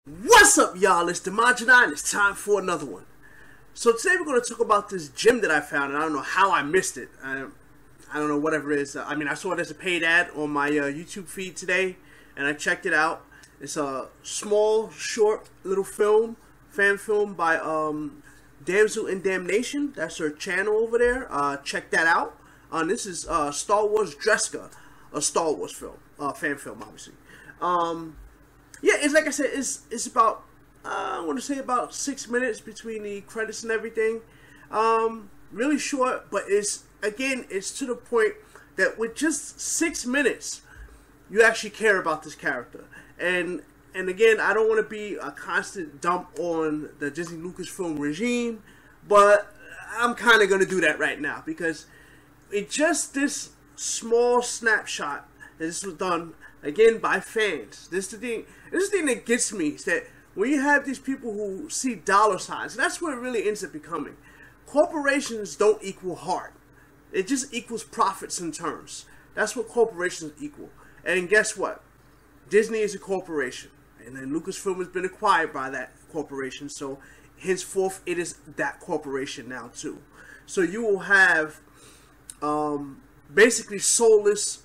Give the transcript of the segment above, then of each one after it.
What's up, y'all? It's Damnation, and it's time for another one. So today we're going to talk about this gym that I found, and I don't know how I missed it. I don't know, whatever it is. I mean, I saw it as a paid ad on my YouTube feed today, and I checked it out. It's a small, short, little film, fan film by Damsel and Damnation. That's her channel over there. Check that out. This is Star Wars Dresca, a Star Wars film, fan film, obviously. Yeah, it's like I said, it's about, I want to say about 6 minutes between the credits and everything. Really short, but it's to the point that with just 6 minutes, you actually care about this character. And again, I don't want to be a constant dump on the Disney Lucasfilm regime, but I'm kind of going to do that right now because it just this small snapshot that this was done again by fans. This is the thing that gets me, is that when you have these people who see dollar signs, and that's what it really ends up becoming. Corporations don't equal heart. It just equals profits and terms. That's what corporations equal. And guess what? Disney is a corporation, and then Lucasfilm has been acquired by that corporation, so henceforth it is that corporation now too. So you will have basically soulless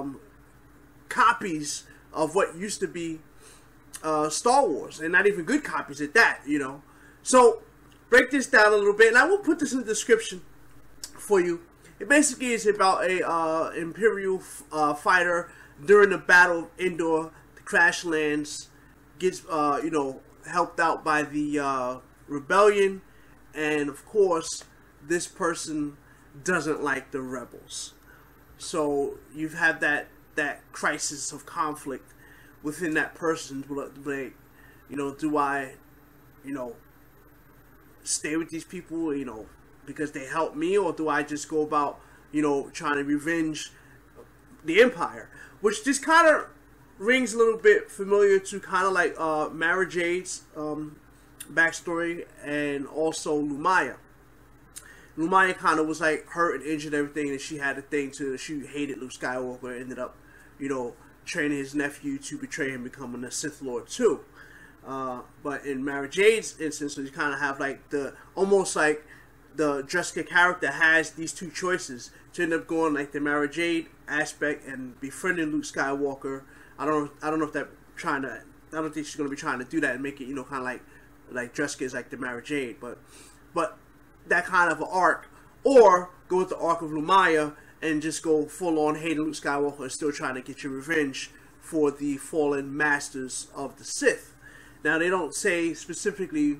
copies of what used to be Star Wars, and not even good copies at that, you know. So break this down a little bit, and I will put this in the description for you. It basically is about a Imperial fighter during the Battle of Endor. The crash lands, gets you know, helped out by the rebellion, and of course this person doesn't like the rebels. So you have that crisis of conflict within that person. Like, you know, do I, you know, stay with these people, you know, because they helped me, or do I just go about, you know, trying to revenge the Empire? Which just kind of rings a little bit familiar to kind of like Mara Jade's backstory, and also Lumaya. Lumaya kind of was like hurt and injured and everything, and she had a thing to, she hated Luke Skywalker, ended up, you know, training his nephew to betray him, becoming a Sith Lord too. But in Mara Jade's instance, you kind of have like the, almost like the Dresca character has these two choices to end up going like the Mara Jade aspect and befriending Luke Skywalker. I don't know if that trying to, I don't think she's going to be trying to do that and make it, you know, kind of like Dresca is like the Mara Jade, but that kind of an arc, or go with the arc of Lumaya and just go full on hating Luke Skywalker and still trying to get your revenge for the fallen masters of the Sith. Now they don't say specifically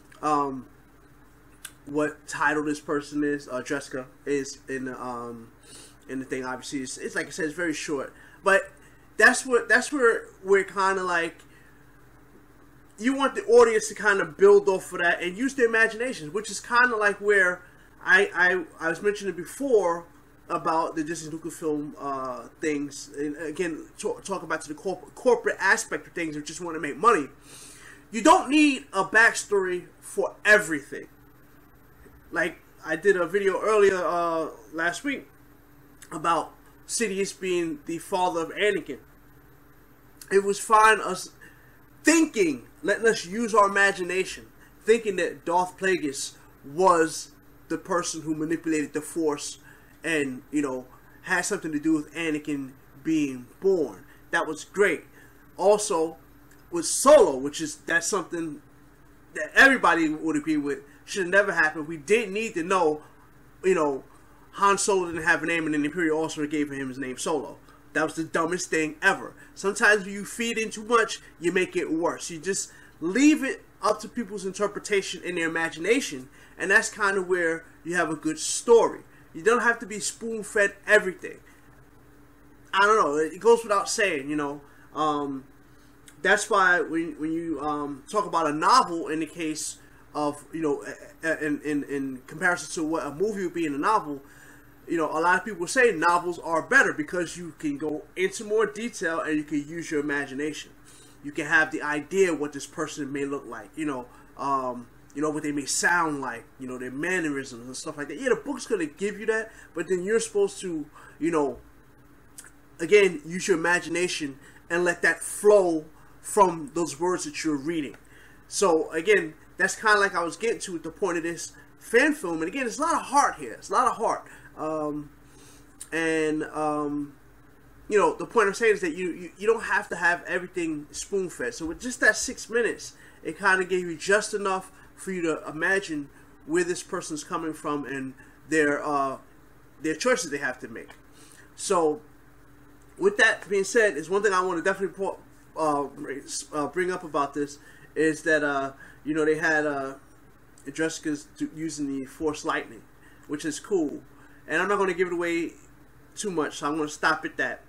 what title this person is, Dresca is in the thing. Obviously, it's like I said, it's very short, but that's where we're kind of like, you want the audience to kind of build off of that and use their imaginations, which is kind of like where I was mentioning before about the Disney Lucasfilm things, and again talk about to the corporate aspect of things, or just want to make money. You don't need a backstory for everything. Like I did a video earlier last week about Sidious being the father of Anakin. It was fine us thinking, letting us use our imagination, thinking that Darth Plagueis was the person who manipulated the Force and, you know, had something to do with Anakin being born. That was great. Also, with Solo, that's something that everybody would agree with, should have never happened. We didn't need to know, you know, Han Solo didn't have a name and the Imperial also gave him his name Solo. That was the dumbest thing ever. Sometimes when you feed in too much, you make it worse. You just leave it up to people's interpretation and their imagination, and that's kind of where you have a good story. You don't have to be spoon-fed everything. I don't know. It goes without saying, you know. That's why when you talk about a novel, in the case of, you know, in comparison to what a movie would be in a novel, you know, a lot of people say novels are better because you can go into more detail and you can use your imagination. You can have the idea what this person may look like, you know, what they may sound like, you know, their mannerisms and stuff like that. Yeah, the book's going to give you that, but then you're supposed to, you know, again, use your imagination and let that flow from those words that you're reading. So again, that's kind of like I was getting to at the point of this fan film. And again, there's a lot of heart here. It's a lot of heart. You know, the point I'm saying is that you don't have to have everything spoon-fed. So with just that 6 minutes, it kind of gave you just enough for you to imagine where this person's coming from and their choices they have to make. So with that being said, is one thing I want to definitely bring up about this is that you know, they had Dresca's using the Force Lightning, which is cool, and I'm not going to give it away too much, so I'm going to stop at that.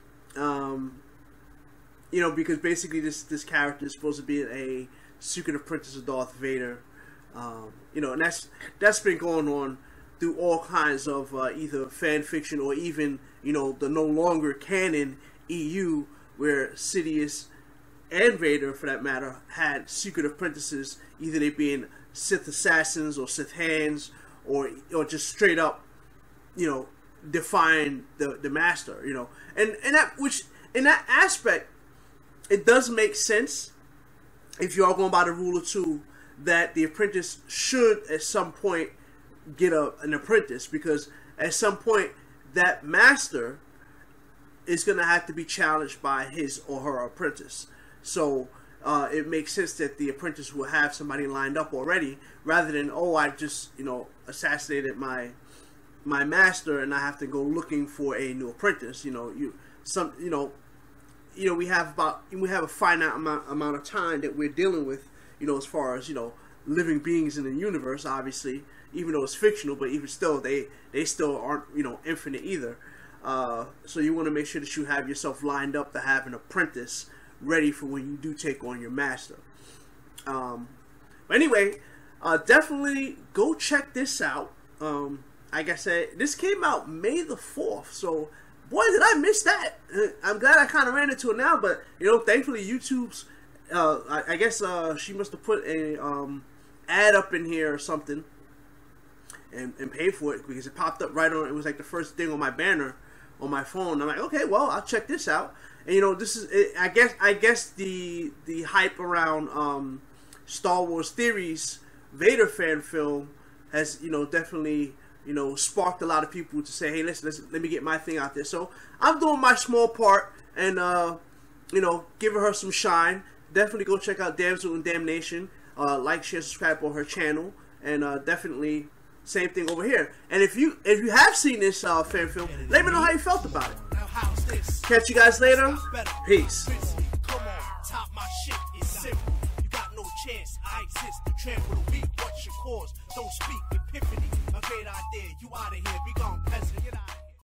You know, because basically this character is supposed to be a secret apprentice of Darth Vader. You know, and that's been going on through all kinds of either fan fiction or even, you know, the no longer canon EU, where Sidious and Vader, for that matter, had secret apprentices, either they being Sith assassins or Sith hands, or just straight up, you know, defying the master, you know, and in that aspect, it does make sense if you are going by the rule of two, that the apprentice should at some point get an apprentice, because at some point that master is going to have to be challenged by his or her apprentice. So it makes sense that the apprentice will have somebody lined up already, rather than, oh, I just, you know, assassinated my master and I have to go looking for a new apprentice. You know, we have a finite amount of time that we're dealing with, you know, as far as, you know, living beings in the universe, obviously, even though it's fictional, but even still, they still aren't, you know, infinite either. So you want to make sure that you have yourself lined up to have an apprentice ready for when you do take on your master. But anyway, definitely go check this out. Like I said, this came out May the 4th, so boy, did I miss that. I'm glad I kind of ran into it now, but, you know, thankfully YouTube's, I guess she must have put a ad up in here or something and paid for it, because it popped up right on, it was like the first thing on my banner on my phone. I'm like, okay, well, I'll check this out. And, you know, this is, I guess the hype around Star Wars Theories Vader fan film has, you know, definitely, you know, sparked a lot of people to say, hey, listen, let me get my thing out there. So I'm doing my small part and, you know, giving her some shine. Definitely go check out Damsel and Damnation. Like, share, subscribe on her channel. And definitely same thing over here. And if you have seen this fan film, let me know how you felt about it. Catch you guys later. Peace. Come on, top my shit is simple. You got no chance. I exist to trample the weak. What's your cause? Don't speak. Epiphany. A great idea. You out of here. Be gone, peasant.